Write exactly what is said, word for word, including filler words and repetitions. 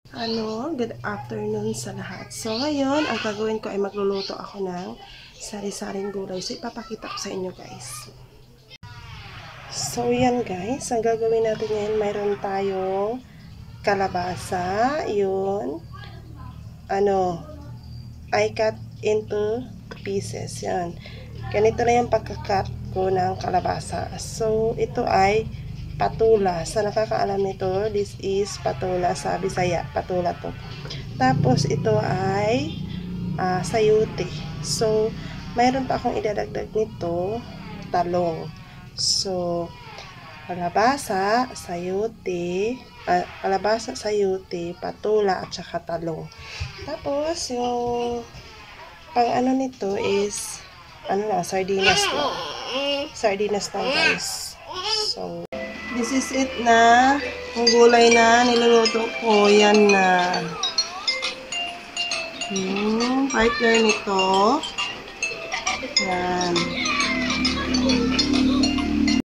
Ano, good afternoon sa lahat. So, ngayon, ang gagawin ko ay magluluto ako ng sari-saring gulay. So, ipapakita ko sa inyo, guys. So, yan, guys. Ang gagawin natin ngayon, mayroon tayong kalabasa. Yun. Ano, I cut into pieces. Yan. Ganito na yung pagka-cut ko ng kalabasa. So, ito ay patula. Sa nakakaalam nito, this is patula sa Bisaya. Patula to. Tapos, ito ay uh, sayuti. So, mayroon pa akong idadagdag nito, talong. So, kalabasa, sayuti, uh, kalabasa, sayuti, patula, at saka talong. Tapos, yung pang ano nito is, ano na, sardinas na. Sardinas na, guys. So, this is it na. Ang gulay na niluluto ko. Yan na. Hmm, partner nito. Yan.